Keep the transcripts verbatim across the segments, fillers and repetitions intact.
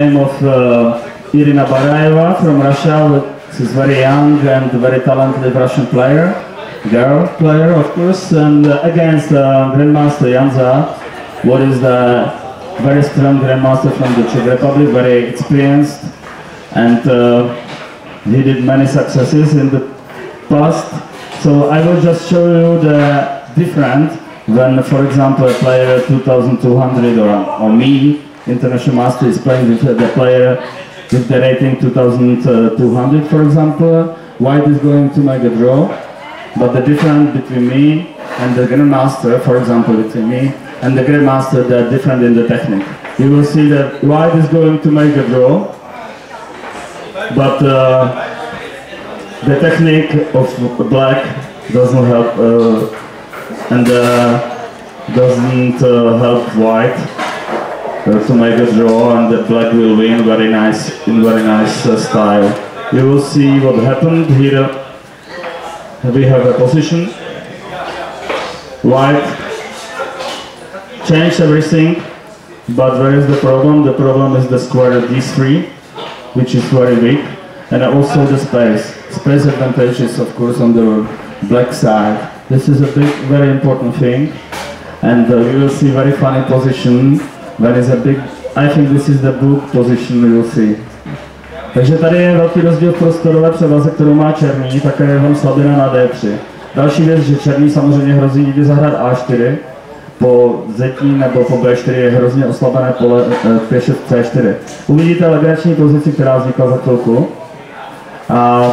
Name of uh, Irina Barayeva from Russia. She's very young and very talented Russian player, girl player of course, and uh, against uh, Grandmaster Janza, what is the very strong Grandmaster from the Czech Republic, very experienced, and uh, he did many successes in the past. So I will just show you the different when, for example, a player two thousand two hundred or, or me, international master, is playing with the player with the rating two thousand two hundred, for example. White is going to make a draw, but the difference between me and the Grandmaster, for example, between me and the Grandmaster, they're different in the technique. You will see that White is going to make a draw, but uh, the technique of Black doesn't help uh, and uh, doesn't uh, help White uh, to make a draw, and the Black will win very nice in very nice uh, style. You will see what happened here. We have a position. White changed everything, but where is the problem? The problem is the square d three, which is very weak, and also the space. Space advantage is of course on the Black side. This is a big, very important thing, and uh, you will see very funny position. There is a big, I think this is the book position, you will see. Takže tady je velký rozdíl v prostorové převaze, kterou má černý, také je tam slabina na d tři. Další věc, že černý samozřejmě hrozí někdy zahrát a čtyři, po zetí nebo po b čtyři je hrozně oslabené pole p šest c čtyři. Uvidíte legrační pozici, která vznikla za chvilku. A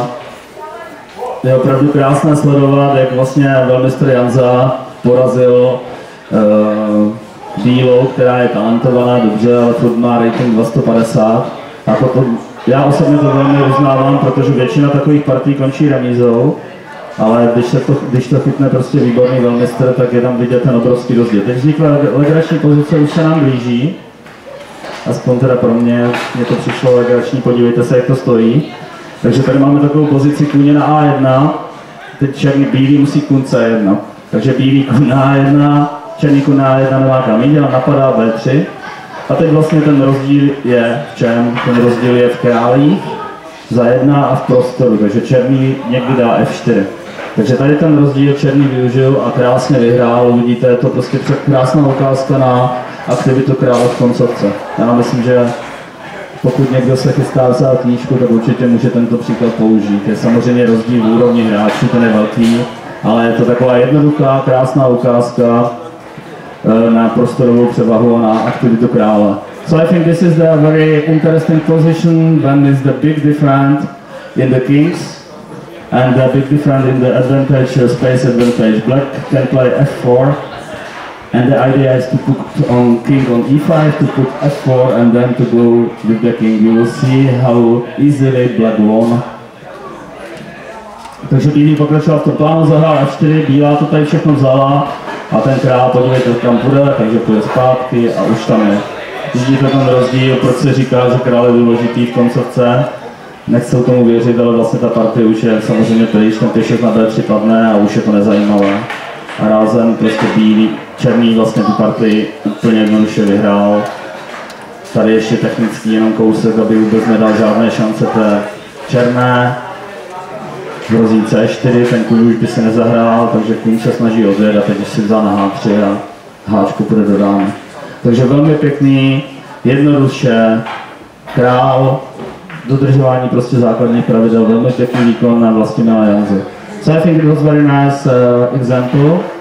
je opravdu krásné sledovat, jak vlastně velmistr Janza porazil uh, Bílou, která je talentovaná, dobře, ale furt má rating dva sto padesát. A potom, já osobně to velmi uznávám, protože většina takových partí končí remízou, ale když, se to, když to chytne prostě výborný velmistr, tak je tam vidět ten obrovský rozdíl. Teď vznikla legrační pozice, už se nám blíží, aspoň teda pro mě, mě to přišlo legrační, podívejte se, jak to stojí. Takže tady máme takovou pozici kůně na a jedna, teď černý bílý musí kůň c jedna. Takže bílý kůň na a jedna, černý kůň na a jedna nemá kam jít, ale napadá b tři. A teď vlastně ten rozdíl je v čem? Ten rozdíl je v králích za jedna a v prostoru, takže černý někdy dá f čtyři. Takže tady ten rozdíl černý využil a krásně vyhrál, uvidíte, je to prostě krásná ukázka na aktivitu krále v koncovce. Já myslím, že pokud někdo se chystá vzát knížku, tak určitě může tento příklad použít. Je samozřejmě rozdíl v úrovni hráčů, ten je velký, ale je to taková jednoduchá, krásná ukázka na prostorovou převahu a na aktivitu krále. So I think this is the very interesting position when is the big difference in the kings and the big difference in the advantage, uh, space advantage. Black can play f four. And the idea is to put on king on e five, to put f four, and then to go with the king. You will see how easily Black won. Takže bílý pokračoval v tom plánu, zahrál f čtyři, bílá to tady všechno vzala a ten král, podívejte, kam půjde, takže půjde zpátky a už tam je. Vidíte ten rozdíl, proč se říká, že král je důležitý v koncovce. Nechci tomu věřit, ale vlastně ta partie už je samozřejmě pryč, ten p šest na b tři padne a už je to nezajímavé. A rázem prostě bílý, černý vlastně tu partii úplně jednoduše vyhrál. Tady ještě technický jenom kousek, aby vůbec nedal žádné šance té černé. Hrozí c čtyři, ten kůň už by si nezahrál, takže kůň se snaží odjet a teď si vzal na h tři a háčku půjde do dámy. Takže velmi pěkný, jednoduše, král, dodržování prostě základních pravidel, velmi pěkný výkon na Vlastimila Janzy. So I think it was very nice uh, example.